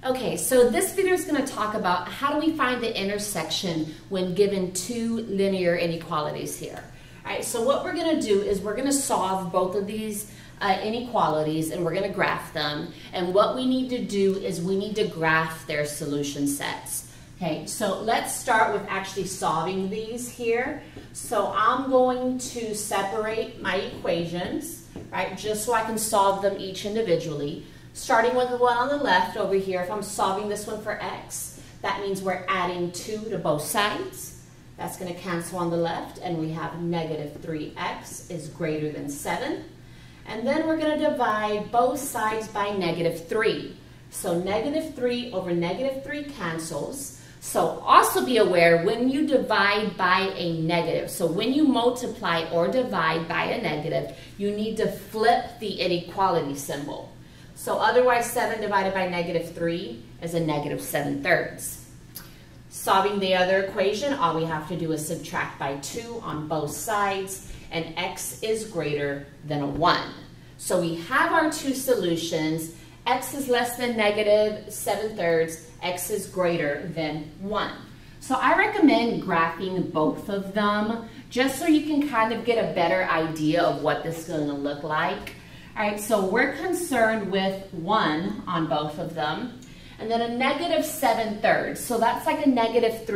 Okay, so this video is going to talk about how do we find the intersection when given two linear inequalities here. All right, so what we're going to do is we're going to solve both of these inequalities and we're going to graph them. And what we need to do is we need to graph their solution sets. Okay, so let's start with actually solving these here. So I'm going to separate my equations, right, just so I can solve them each individually. Starting with the one on the left over here, if I'm solving this one for x, that means we're adding 2 to both sides. That's going to cancel on the left, and we have negative 3x is greater than 7. And then we're going to divide both sides by negative 3. So negative 3 over negative 3 cancels. So also be aware when you divide by a negative, so when you multiply or divide by a negative, you need to flip the inequality symbol. So otherwise 7 divided by negative 3 is a negative 7/3. Solving the other equation, all we have to do is subtract by 2 on both sides, and x is greater than a 1. So we have our two solutions. X is less than negative 7/3, x is greater than 1. So I recommend graphing both of them just so you can kind of get a better idea of what this is going to look like. All right, so we're concerned with 1 on both of them, and then a negative 7/3. So that's like a negative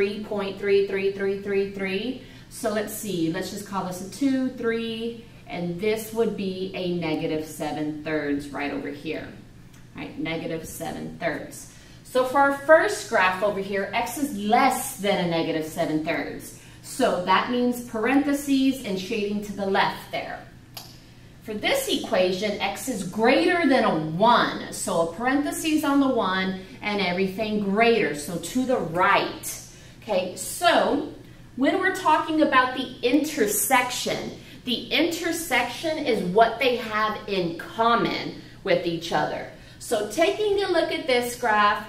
3.33333. So let's see, let's just call this a 2, 3, and this would be a negative 7/3 right over here. All right, negative 7/3. So for our first graph over here, x is less than a negative 7/3. So that means parentheses and shading to the left there. For this equation, x is greater than a 1, so a parentheses on the 1 and everything greater, so to the right. Okay, so when we're talking about the intersection is what they have in common with each other. So taking a look at this graph,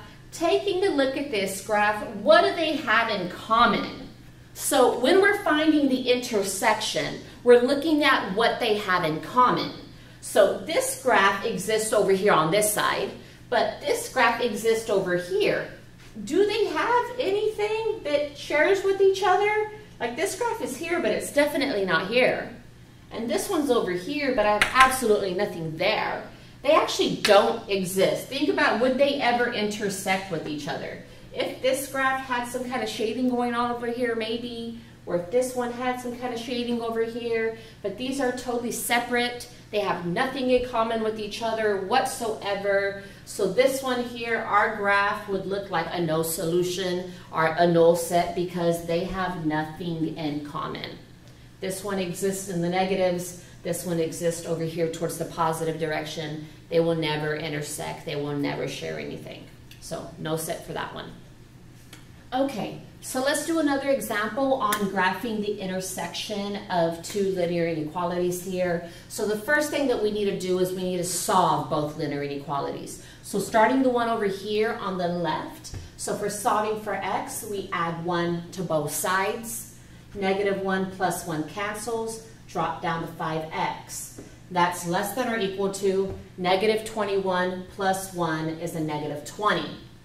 what do they have in common? So when we're finding the intersection, we're looking at what they have in common. So this graph exists over here on this side, but this graph exists over here. Do they have anything that shares with each other? Like this graph is here, but it's definitely not here. And this one's over here, but I have absolutely nothing there. They actually don't exist. Think about, would they ever intersect with each other? If this graph had some kind of shading going on over here, maybe, or if this one had some kind of shading over here, but these are totally separate. They have nothing in common with each other whatsoever. So this one here, our graph would look like a no solution or a null set because they have nothing in common. This one exists in the negatives. This one exists over here towards the positive direction. They will never intersect. They will never share anything. So no set for that one. Okay, so let's do another example on graphing the intersection of two linear inequalities here. So the first thing that we need to do is we need to solve both linear inequalities. So starting the one over here on the left, so for solving for x, we add 1 to both sides. Negative 1 plus 1 cancels, drop down to 5x. That's less than or equal to negative 21 plus 1 is a negative 20.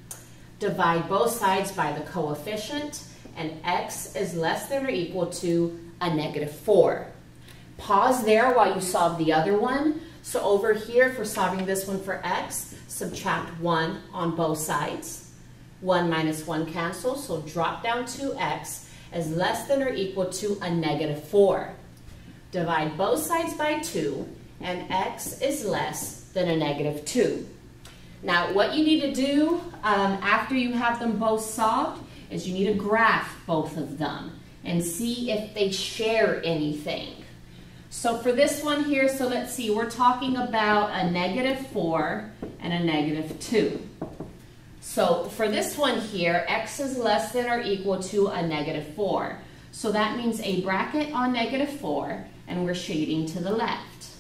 Divide both sides by the coefficient, and x is less than or equal to a negative 4. Pause there while you solve the other one. So over here, for solving this one for x, subtract 1 on both sides. 1 minus 1 cancels, so drop down to x is less than or equal to a negative 4. Divide both sides by 2, and x is less than a negative 2. Now, what you need to do after you have them both solved is you need to graph both of them and see if they share anything. So for this one here, so let's see, we're talking about a negative 4 and a negative 2. So for this one here, x is less than or equal to a negative 4. So that means a bracket on negative 4, and we're shading to the left.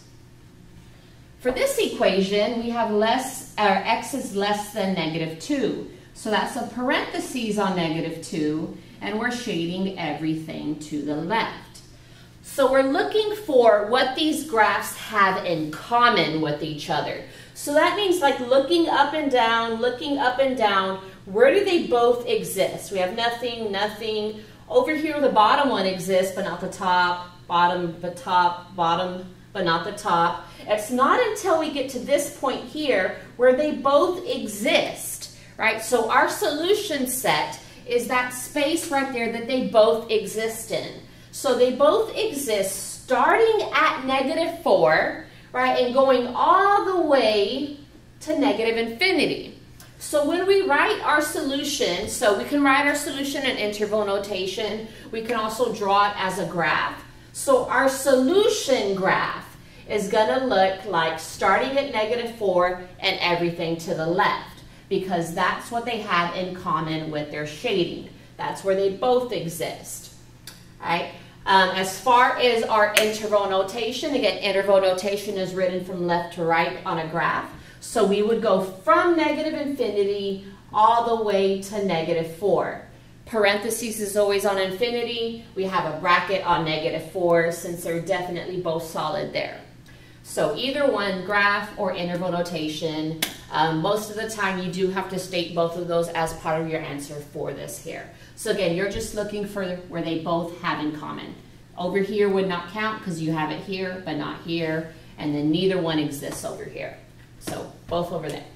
For this equation, we have x is less than negative 2. So that's a parentheses on negative 2, and we're shading everything to the left. So we're looking for what these graphs have in common with each other. So that means like looking up and down, where do they both exist? We have nothing, nothing. Over here, the bottom one exists, but not the top, bottom, but top, bottom, but not the top. It's not until we get to this point here where they both exist, right? So our solution set is that space right there that they both exist in. So they both exist starting at -4, right, and going all the way to -infinity. So when we write our solution, so we can write our solution in interval notation. We can also draw it as a graph. So our solution graph is going to look like starting at -4 and everything to the left, because that's what they have in common with their shading. That's where they both exist, right? As far as our interval notation, again, interval notation is written from left to right on a graph. So we would go from -infinity all the way to -4. Parentheses is always on infinity. We have a bracket on -4 since they're definitely both solid there. So either one, graph or interval notation. Most of the time you do have to state both of those as part of your answer for this here. So again, you're just looking for where they both have in common. Over here would not count because you have it here, but not here. And then neither one exists over here. So both over there.